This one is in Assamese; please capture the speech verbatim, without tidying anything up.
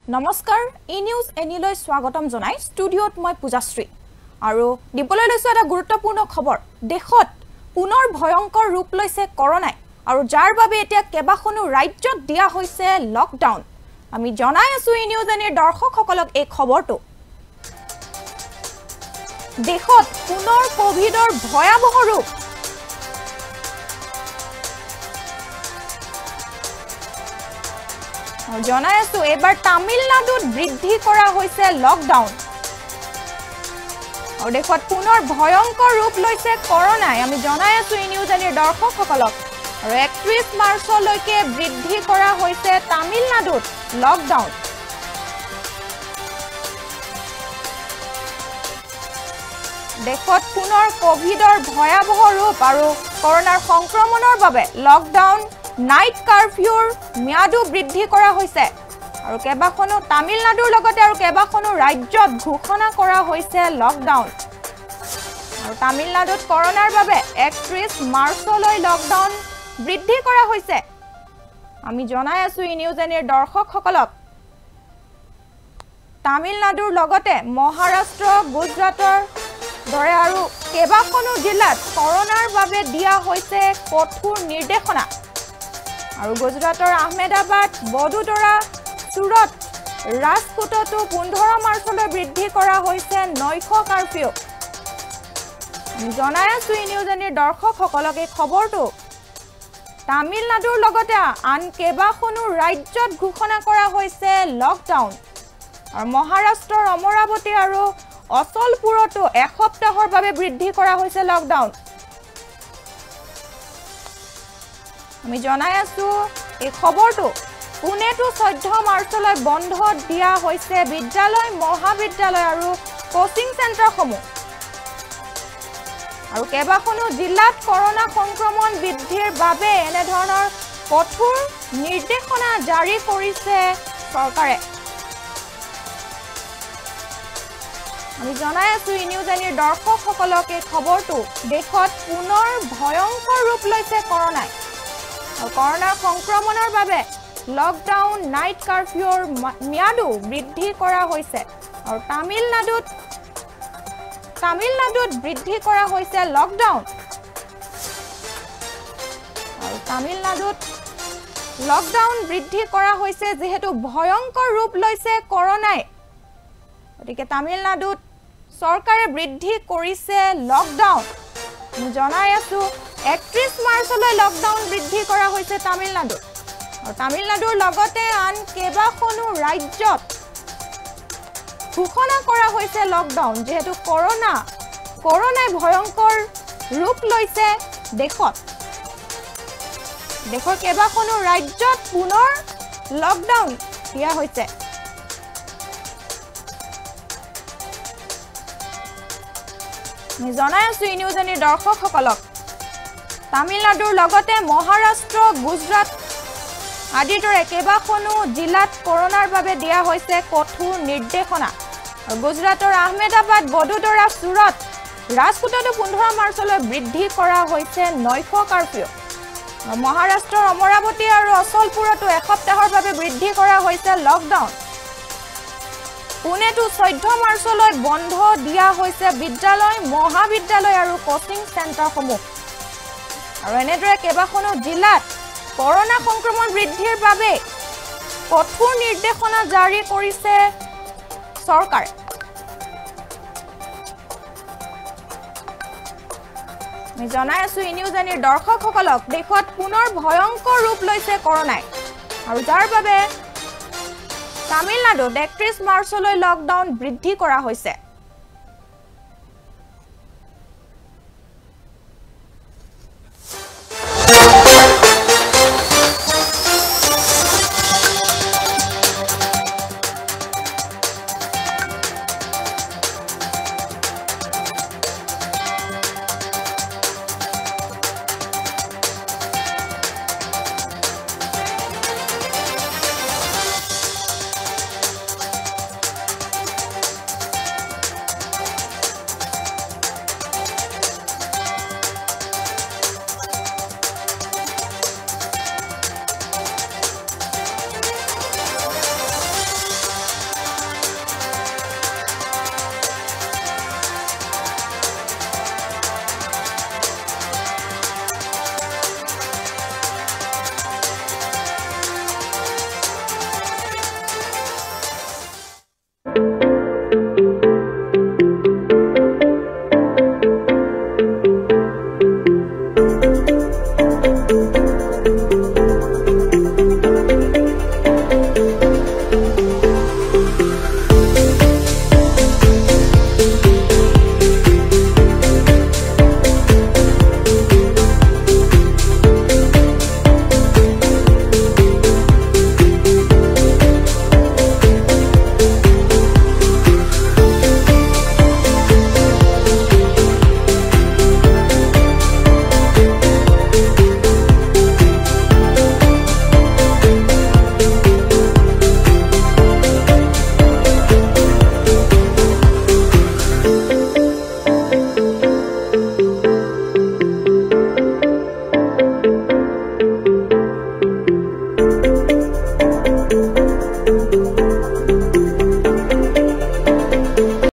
নমস্কাৰ ই নিউজ এনিলৈ স্বাগতম জনাই ষ্টুডিঅত মই পূজাশ্ৰী আৰু দিবলৈ লৈছো এটা গুৰুত্বপূৰ্ণ খবৰ দেশত পুনৰ ভয়ংকৰ ৰূপ লৈছে কৰোনাই আৰু যাৰ বাবে এতিয়া কেবাখনো ৰাজ্যত দিয়া হৈছে লকডাউন আমি জনাই আছো ই নিউজ এনিৰ দৰ্শকসকলক এই খবৰটো দেশত পুনৰ কোভিডৰ ভয়াবহ ৰূপ জনাই আছো এবাৰ তামিলনাডুত বৃদ্ধি কৰা হৈছে লকডাউন আৰু দেখত পুনৰ ভয়ংকৰ ৰূপ লৈছে কৰোনাই আমি জনাই আছো ই নিউজ এনিৰ দৰ্শকসকলক আৰু একত্ৰিশ মাৰ্চলৈকে বৃদ্ধি কৰা হৈছে তামিলনাডুত লকডাউন দেখত পুনৰ কোভিডৰ ভয়াবহ ৰূপ আৰু কৰোনাৰ সংক্ৰমণৰ বাবে লকডাউন নাইট কাৰফিউৰ ম্যাদু বৃদ্ধি কৰা হৈছে আৰু কেবাখনো তামিলনাডুৰ লগতে আৰু কেবাখনো ৰাজ্যত ঘোষণা কৰা হৈছে লকডাউন আৰু তামিলনাডুত কৰোনাৰ বাবে একত্ৰিশ মাৰ্চলৈ লকডাউন বৃদ্ধি কৰা হৈছে আমি জনাই আছো ই নিউজ এনিৰ দৰ্শকসকলক তামিলনাডুৰ লগতে মহাৰাষ্ট্ৰ গুজৰাটৰ দৰে আৰু কেবাখনো জিলাত কৰোনাৰ বাবে দিয়া হৈছে কঠোৰ নিৰ্দেশনা আৰু গুজৰাটৰ আহমেদাবাদ বদোদৰা সুৰত ৰাজকোটতো পোন্ধৰ মাৰ্চলৈ বৃদ্ধি কৰা হৈছে নৈশ কাৰফিউ জনাই আছো ই নিউজ এনিৰ দৰ্শকসকলক এই খবৰটো তামিলনাডুৰ লগতে আন কেবাখনো ৰাজ্যত ঘোষণা কৰা হৈছে লকডাউন আৰু মহাৰাষ্ট্ৰৰ অমৰাৱতী আৰু অচলপুৰতো এসপ্তাহৰ বাবে বৃদ্ধি কৰা হৈছে লকডাউন আমি জনাই আছো এই খবৰটো পুনেটো চৈধ্য মাৰ্চলৈ বন্ধ দিয়া হৈছে বিদ্যালয় মহাবিদ্যালয় আৰু কোচিং চেণ্টাৰসমূহ আৰু কেবাখনো জিলাত কৰোনা সংক্ৰমণ বৃদ্ধিৰ বাবে এনে ধৰণৰ কঠোৰ নিৰ্দেশনা জাৰি কৰিছে চৰকাৰে আমি জনাই আছো ই নিউজ এনিৰ দৰ্শকসকলক এই খবৰটো দেশত পুনৰ ভয়ংকৰ ৰূপ লৈছে কৰোনাই আৰু কৰোনাৰ সংক্ৰমণৰ বাবে লকডাউন নাইট কাৰফিউৰ ম্যাদু বৃদ্ধি কৰা হৈছে আৰু তামিলনাডুত তামিলনাডুত বৃদ্ধি কৰা হৈছে লকডাউন আৰু তামিলনাডুত লকডাউন বৃদ্ধি কৰা হৈছে যেহেতু ভয়ংকৰ ৰূপ লৈছে কৰোনাই গতিকে তামিলনাডুত চৰকাৰে বৃদ্ধি কৰিছে লকডাউন জনাই আছো একত্ৰিশ মাৰ্চলৈ লকডাউন বৃদ্ধি কৰা হৈছে তামিলনাডুত আৰু তামিলনাডুৰ লগতে আন কেবাখনো ৰাজ্যত ঘোষণা কৰা হৈছে লকডাউন যেহেতু কৰোনা কৰোনাই ভয়ংকৰ ৰূপ লৈছে দেশত দেশৰ কেবাখনো ৰাজ্যত পুনৰ লকডাউন দিয়া হৈছে আমি জনাই আছো ই নিউজ এনিৰ দৰ্শকসকলক তামিলনাডুৰ লগতে মহাৰাষ্ট্ৰ গুজৰাট আদিৰ দৰে কেবাখনো জিলাত কৰোনাৰ বাবে দিয়া হৈছে কঠোৰ নিৰ্দেশনা আৰু গুজৰাটৰ আহমেদাবাদ বদোদৰা সুৰত ৰাজকোটতো পোন্ধৰ মাৰ্চলৈ বৃদ্ধি কৰা হৈছে নৈশ কাৰফিউ আৰু মহাৰাষ্ট্ৰৰ অমৰাৱতী আৰু অচলপুৰতো এসপ্তাহৰ বাবে বৃদ্ধি কৰা হৈছে লকডাউন পুনেটো চৈধ্য মাৰ্চলৈ বন্ধ দিয়া হৈছে বিদ্যালয় মহাবিদ্যালয় আৰু কোচিং চেণ্টাৰসমূহ আৰু এনেদৰে কেবাখনো জিলাত কৰোনা সংক্ৰমণ বৃদ্ধিৰ বাবে কঠোৰ নিৰ্দেশনা জাৰি কৰিছে চৰকাৰে আমি জনাই আছো ই নিউজ এনিৰ দৰ্শকসকলক দেশত পুনৰ ভয়ংকৰ ৰূপ লৈছে কৰোনাই আৰু যাৰ বাবে তামিলনাডুত একত্ৰিশ মাৰ্চলৈ লকডাউন বৃদ্ধি কৰা হৈছে